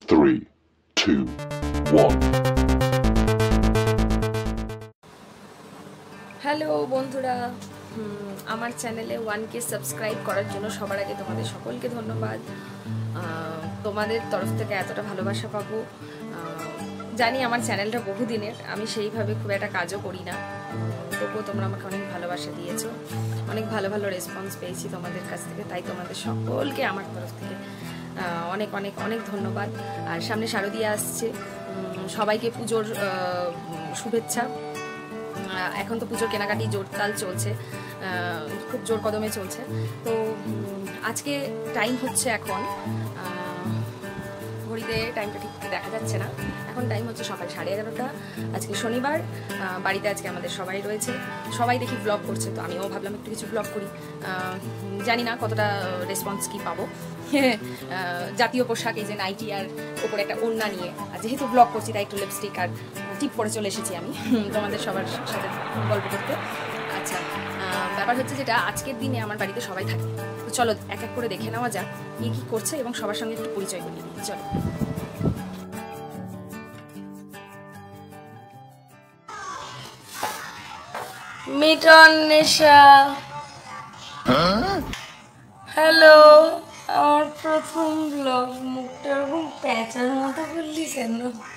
3, 2, 1. Hello বন্ধুরা, আমার চ্যানেলে 1K সাবস্ক্রাইব করার জন্য সবার আগে তোমাদের সকলকে ধন্যবাদ। তোমাদের তরফ থেকে এতটা ভালোবাসা পাবো জানি। আমার চ্যানেলটা বহুদিনের, আমি সেইভাবে খুব একটা কাজও করি না, তবুও তোমরা আমাকে অনেক ভালোবাসা দিয়েছো, অনেক ভালো ভালো রেসপন্স পেয়েছি তোমাদের কাছ থেকে, তাই তোমাদের সকলকে আমার তরফ থেকে অনেক অনেক অনেক ধন্যবাদ। আর সামনে শারদীয়া আসছে, সবাইকে পুজোর শুভেচ্ছা। এখন তো পুজোর কেনাকাটি জোরতাল চলছে, খুব জোর কদমে চলছে। তো আজকে টাইম হচ্ছে এখন, ঘড়িতে টাইমটা ঠিক দেখা যাচ্ছে না, এখন টাইম হচ্ছে সকাল 11:30। আজকে শনিবার, বাড়িতে আজকে আমাদের সবাই রয়েছে, সবাই দেখি ব্লগ করছে, তো আমিও ভাবলাম একটু কিছু ব্লগ করি। জানি না কতটা রেসপন্স কি পাবো। জাতীয় পোশাক, এই যে নাইটি আর ওপরে একটা ওড়না নিয়ে, আর যেহেতু ব্লগ করছি তাই একটু লিপস্টিক আর টিপ পরে চলে এসেছি আমি তোমাদের সবার সাথে গল্প করতে। আচ্ছা, ব্যাপার হচ্ছে যেটা, আজকের দিনে আমার বাড়িতে সবাই থাকে, তো চলো এক এক করে দেখে নেওয়া যাক কি কি করছে এবং সবার সঙ্গে একটু পরিচয় করিয়ে দিই। চলো। মিটন নেশা, হ্যালো। আমার প্রথম ব্লগ, মুখটা এরকম প্যাঁচার মতো বললি কেন?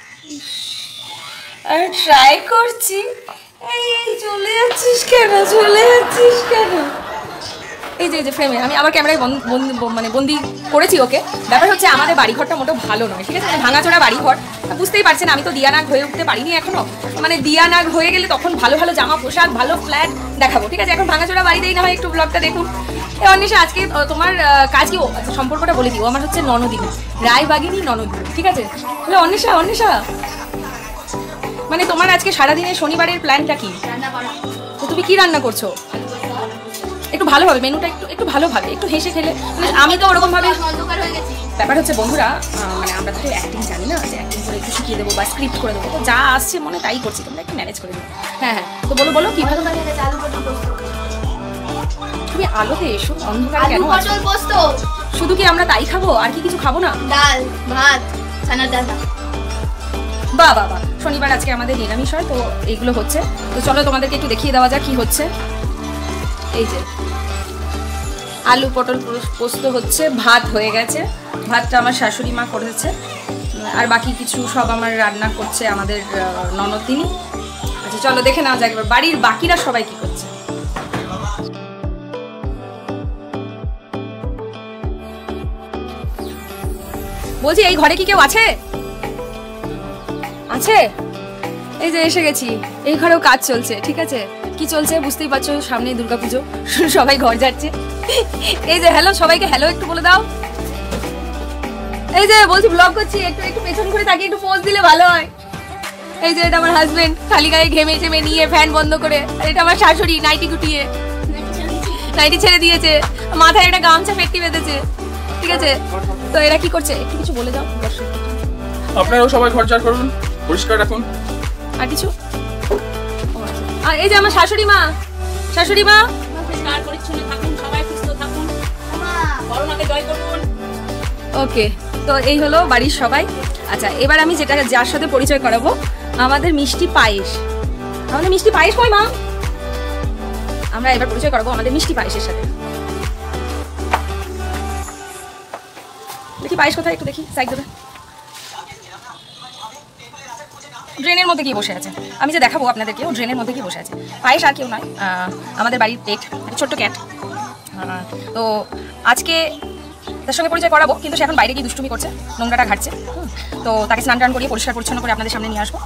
আমি ট্রাই করছি। এই চলে যাচ্ছিস কেন, চলে যাচ্ছিস কেন? এই যে ফ্রেমে আমি আবার ক্যামেরায় বন্দি করেছি ওকে। ব্যাপার হচ্ছে আমাদের বাড়িঘরটা মোটেও ভালো নয়, ঠিক আছে, মানে ভাঙাচোরা বাড়িঘর, বুঝতেই পারছেন। আমি তো দিয়ানাগ হয়ে উঠতে পারিনি এখনো, মানে দিয়ানাগ হয়ে গেলে তখন ভালো ভালো জামা পোশাক, ভালো ফ্ল্যাট দেখাবো, ঠিক আছে। এখন ভাঙাচোরা বাড়িতেই না হয় একটু ব্লগটা দেখুন। অন্বেষা, আজকে তোমার কাজ কি? সম্পর্কটা বলে দিও, আমার হচ্ছে ননদিনী, রায়বাগিনী ননদিনী, ঠিক আছে। হ্যালো অন্বেষা, মানে তোমার আজকে সারাদিনের শনিবারের প্ল্যানটা কি? তো তুমি কি রান্না করছো? একটু ভালোভাবে মেনুটা একটু ভালোভাবে, একটু হেসে খেলে, আমি তো ওরকম ভাবে। ব্যাপার হচ্ছে বন্ধুরা, মানে আমরা তো অ্যাক্টিং জানি না, যে অ্যাক্টিং করে একটু শিখিয়ে দেবো বা স্ক্রিপ্ট করে দেবো, তো যা আসছে মনে তাই করছি, তোমরা একটু ম্যানেজ করে দেবো। হ্যাঁ, তো বলো কি ভালো। তুমি আলোতে এসো, অন্ধকার কেন? শুধু কি আমরা তাই খাবো, আর কি কিছু খাবো না? ডাল ভাত ছানার ডাল। বাহ, শনিবার আজকে আমাদের নিরামিষ হয়, তো এইগুলো হচ্ছে। তো চলো তোমাদেরকে একটু দেখিয়ে দেওয়া যাক কি হচ্ছে। এই যে আলু পটল পোস্ত হচ্ছে, ভাত হয়ে গেছে, ভাতটা আমার শাশুড়ি মা করেছে, আর বাকি কিছু সব আমার রান্না করছে আমাদের ননদিনী। আচ্ছা চলো দেখে নেওয়া যাক এবার বাড়ির বাকিরা সবাই কি করছে। বলছি এই ঘরে কি কেউ আছে? এই যে এসে গেছি, এই ঘরেও কাজ চলছে, ঠিক আছে। কি চলছে বুঝতেই পারছো, সামনে দুর্গাপুজো, সবাই ঘর যাচ্ছে। এই যে হ্যালো, সবাইকে হ্যালো একটু বলে দাও। এই যে বলছি ব্লগ করছি, একটু পেছন করে তাকিয়ে একটু পোজ দিলে ভালো হয়। এই যে এটা আমার হাজবেন্ড, খালি গায়ে ঘেমে নিয়ে ফ্যান বন্ধ করে, আর এটা আমার শাশুড়ি নাইটি গুটিয়ে, নাইটি ছেড়ে দিয়েছে, মাথায় একটা গামছা পেট্টি বেঁধেছে, ঠিক আছে। তো এরা কি করছে একটু কিছু বলে দাও। আপনারাও সবাই ঘর ঝাড় করুন, পরিষ্কার রাখুন। আর কিছু? আর এই যে আমার শাশুড়ি মা, ওকে। তো এই হলো বাড়ির সবাই। আচ্ছা এবার আমি যার সাথে পরিচয় করাবো, আমাদের মিষ্টি পায়েস। কই মা? আমরা এবার পরিচয় করাবো আমাদের মিষ্টি পায়েসের সাথে। দেখি পায়েস কোথায়, একটু দেখি সাইড দেবে। ড্রেনের মধ্যে গিয়ে বসে আছে, আমি যে দেখাবো আপনাদেরকে, ও ড্রেনের মধ্যে গিয়ে বসে আছে। পায়েস আর কেউ নয়, আমাদের বাড়ির পেট, ছোট্ট ক্যাট। তো আজকে তার সঙ্গে পরিচয় করাবো, কিন্তু সে এখন বাইরে গিয়ে দুষ্টুমি করছে, নোংরাটা ঘাটছে। তো তাকে স্নান টান করিয়ে পরিষ্কার পরিচ্ছন্ন করে আপনাদের সামনে নিয়ে আসবো।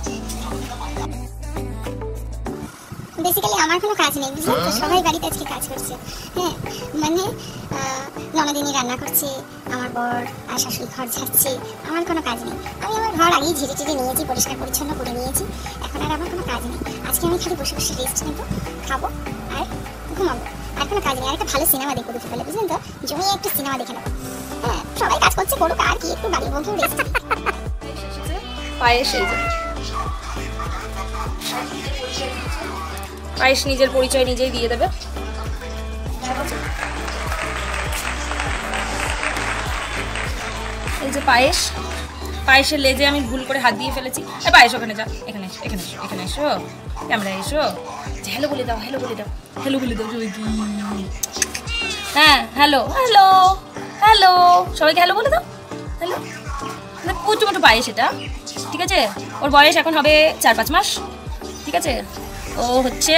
বেসিক্যালি আমার কোনো কাজ নেই, বুঝলেন তো, সবাই বাড়িতে আজকে কাজ করছে। হ্যাঁ, মানে ননদিনী রান্না করছে, আমার বর আর শাশুড়ি ঘর ঝাড়ছে, আমার কোনো কাজ নেই। আমি আমার ঘর আগেই ঝেড়ে নিয়েছি, পরিষ্কার পরিচ্ছন্ন করে নিয়েছি, এখন আর আমার কোনো কাজ নেই। আজকে আমি খালি বসে রেস্ট নেবো, খাবো আর ঘুমাবো, আর কোনো কাজ নেই। আর একটা ভালো সিনেমা দেখবো দুপুরবেলা, বুঝলেন তো, জমিয়ে একটু সিনেমা দেখে নেবো। হ্যাঁ, সবাই কাজ করছে, করুক, আর কি একটু বাড়ির মধ্যেও রেস্ট। পায়েস নিজের পরিচয় নিজেই দিয়ে দেবে। এই যে পায়েস, পায়েসের লেজে আমি ভুল করে হাত দিয়ে ফেলেছি। পায়েস ওখানে যা, এখানে এসো, এখানে এসো, এখানে এসো, ক্যামেরা এসো, হ্যালো বলে দাও, হ্যালো বলে দাও, হ্যালো বলে দাও সবাইকে। হ্যাঁ হ্যালো হ্যালো হ্যালো, সবাইকে হ্যালো বলে দাও, হ্যালো। কুচু মুটু পায়েস এটা, ঠিক আছে? ওর বয়স এখন হবে 4-5 মাস, ঠিক আছে? ও হচ্ছে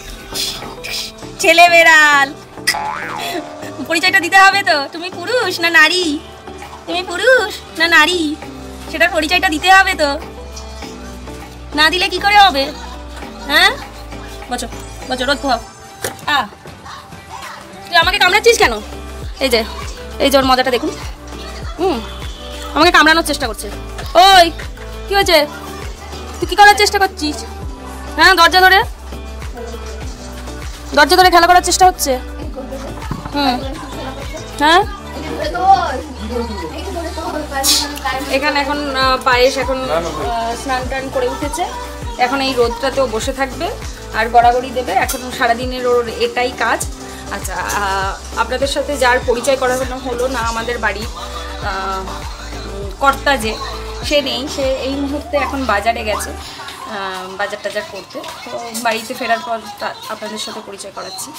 ছেলে বেড়াল। পরিচয়টা দিতে হবে তো, তুমি পুরুষ না নারী, তুমি পুরুষ না নারী, সেটার পরিচয়টা দিতে হবে তো, না দিলে কি করে হবে? হ্যাঁ বচো বচো, রোদ পোহাও। তুই আমাকে কামড়াচ্ছিস কেন? এই যে ওর মজাটা দেখুন। আমাকে কামড়ানোর চেষ্টা করছে। ওই কি হয়েছে? তুই কি করার চেষ্টা করছিস? হ্যাঁ দরজা ধরে খেলা করার চেষ্টা হচ্ছে। হ্যাঁ এখানে এখন পায়েস এখন স্নান টান করে উঠেছে, এখন এই রোদটাতেও বসে থাকবে আর গড়াগড়ি দেবে। এখন সারাদিনের ওর এটাই কাজ। আচ্ছা, আপনাদের সাথে যার পরিচয় করানো হলো না, আমাদের বাড়ির কর্তা যে, সে নেই, সে এই মুহূর্তে এখন বাজারে গেছে বাজার টাজার করতে। তো বাড়িতে ফেরার পর আপনাদের সাথে পরিচয় করাচ্ছি।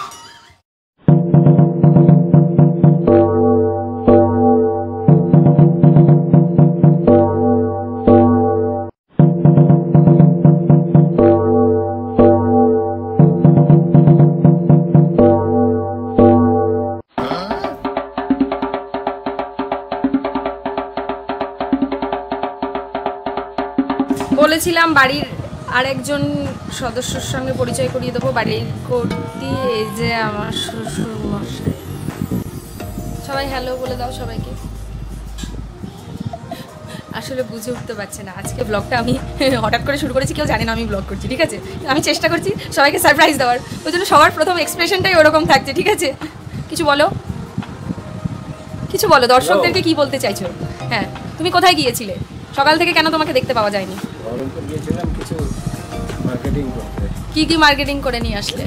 বলেছিলাম বাড়ির আরেকজন সদস্যর সঙ্গে পরিচয় করিয়ে দেবো, বাড়ির কর্তি, এই যে আমার শ্বশুর মশাই। সবাই হ্যালো বলে দাও সবাইকে। আসলে বুঝে উঠতে পারছে না, আজকে ব্লগটা আমি হঠাৎ করে শুরু করেছি, কেউ জানে না আমি ব্লগ করছি, ঠিক আছে? আমি চেষ্টা করছি সবাইকে সারপ্রাইজ দেওয়ার, ওই জন্য সবার প্রথম এক্সপ্রেশনটাই ওরকম থাকছে, ঠিক আছে? কিছু বলো, কিছু বলো, দর্শকদেরকে কি বলতে চাইছো? হ্যাঁ, তুমি কোথায় গিয়েছিলে সকাল থেকে? কেন তোমাকে দেখতে পাওয়া যায়নি? কিছু মার্কেটিং করতে। কি মার্কেটিং করে নিয়ে আসলে?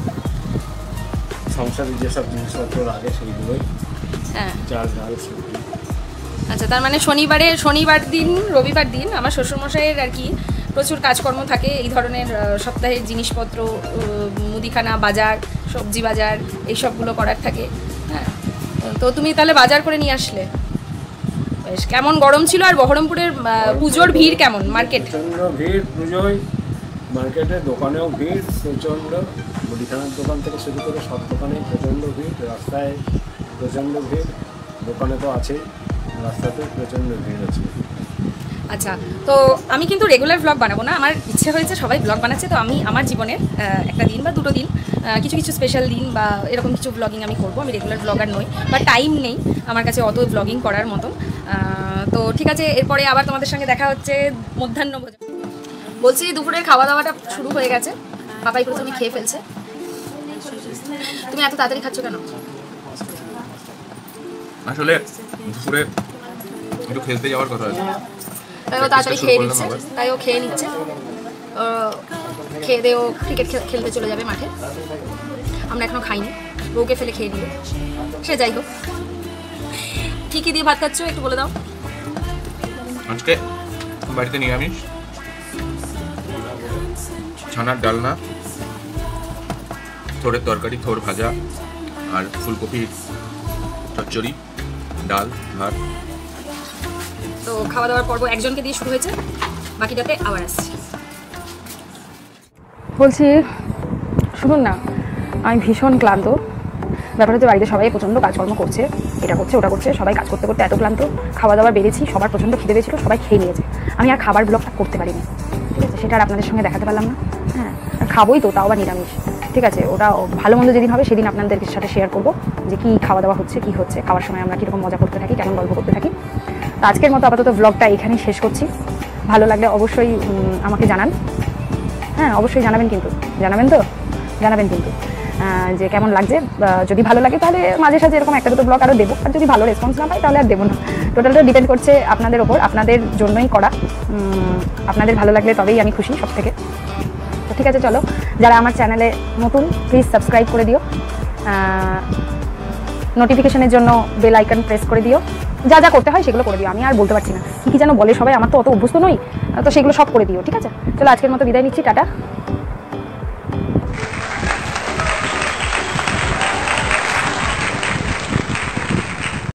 সংসারে যেসব জিনিসপত্র লাগে সেইগুলোই। হ্যাঁ, চাল ডাল সবজি। আচ্ছা, তার মানে শনিবার দিন রবিবার দিন আমার শ্বশুরমশাইয়ের আর কি প্রচুর কাজকর্ম থাকে, এই ধরনের সপ্তাহের জিনিসপত্র, মুদিখানা বাজার, সবজি বাজার, এই সবগুলো করার থাকে। হ্যাঁ, তো তুমি তাহলে বাজার করে নিয়ে আসলে। বেশ, কেমন গরম ছিল? আর বহরমপুরের পুজোর ভিড় কেমন? মার্কেট প্রচণ্ড ভিড়, পুজোয় মার্কেটে দোকানেও ভিড় প্রচণ্ড, মুদিখানার দোকান থেকে শুরু করে সব দোকানে প্রচণ্ড ভিড়, রাস্তায় প্রচণ্ড ভিড়, দোকানে তো আছেই, রাস্তাতে প্রচণ্ড ভিড় আছে। আচ্ছা, তো আমি কিন্তু রেগুলার ব্লগ বানাবো না, আমার ইচ্ছে হয়েছে সবাই ব্লগ বানাচ্ছে, তো আমি আমার জীবনের একটা দিন বা দুটো দিন, কিছু কিছু স্পেশাল দিন বা এরকম কিছু ব্লগিং আমি করবো। আমি রেগুলার ব্লগার নই বা টাইম নেই আমার কাছে অত ব্লগিং করার মতো। তো ঠিক আছে, এরপরে আবার তোমাদের সঙ্গে দেখা হচ্ছে মধ্যাহ্ন ভোজন। বলছি দুপুরের খাওয়া দাওয়াটা শুরু হয়ে গেছে, পাপাই প্রথমে খেয়ে ফেলছে। তুমি এত তাড়াতাড়ি খাচ্ছ কেন? আসলে দুপুরে একটু খেলতে যাওয়ার কথা আছে, তাই ও তাড়াতাড়ি খেয়ে নিচ্ছে, তাই ও খেয়ে নিচ্ছে। খেয়ে দিয়ে ও ক্রিকেট খেলতে চলে যাবে মাঠে। আমরা এখনো খাইনি, বউকে ফেলে খেয়ে নিল। সে যাই হোক, কী কী দিয়ে ভাত খাচ্ছ একটু বলে দাও। আজকে বাড়িতে নিরামিষ, ছানার ডালনা, থোড়ের তরকারি, থোড় ভাজা আর ফুলকপির চচ্চড়ি, ডাল ভাত। তো খাওয়া দাওয়ার পর্ব একজনকে দিয়ে শুরু হয়েছে, বাকিটাতে আবার আসছি। বলছি শুনুন না, আমি ভীষণ ক্লান্ত। ব্যাপার হচ্ছে বাড়িতে সবাই প্রচণ্ড কাজকর্ম করছে, এটা করছে ওটা করছে, সবাই কাজ করতে করতে এত ক্লান্ত। খাওয়া দাওয়া বেড়েছি, সবার প্রচণ্ড খিদে পেয়েছিল, সবাই খেয়ে নিয়েছে। আমি আর খাবার ব্লগটা করতে পারিনি, ঠিক আছে? সেটা আর আপনাদের সঙ্গে দেখাতে পারলাম না। হ্যাঁ, খাবোই তো, তাও আবার নিরামিষ, ঠিক আছে? ওটা ভালো মন্দ যেদিন হবে সেদিন আপনাদের সাথে শেয়ার করবো যে কী খাওয়া দাওয়া হচ্ছে, কী হচ্ছে, খাওয়ার সময় আমরা কীরকম মজা করতে থাকি, কেমন গল্প করতে থাকি। তো আজকের মতো আপাতত ব্লগটা এখানেই শেষ করছি। ভালো লাগলে অবশ্যই আমাকে জানান। হ্যাঁ, অবশ্যই জানাবেন, কিন্তু জানাবেন কিন্তু যে কেমন লাগছে। যদি ভালো লাগে তাহলে মাঝে সাঝে এরকম একটা দুটো ব্লগ আরও দেবো, আর যদি ভালো রেসপন্স না পাই তাহলে আর দেবো না। টোটালটা ডিপেন্ড করছে আপনাদের ওপর, আপনাদের জন্যই করা। আপনাদের ভালো লাগলে তবেই আমি খুশি সব থেকে। তো ঠিক আছে, চলো, যারা আমার চ্যানেলে নতুন প্লিজ সাবস্ক্রাইব করে দিও। নোটিফিকেশনের জন্য বেল আইকন প্রেস করে দিও, যা যা করতে হয় সেগুলো করে দিও। আমি আর বলতে পারছি না, কি যেন বলে সবাই, আমার তো অত অভ্যস্ত নই, তো সেগুলো সব করে দিও, ঠিক আছে? চলো আজকের মতো বিদায় নিচ্ছি, টাটা।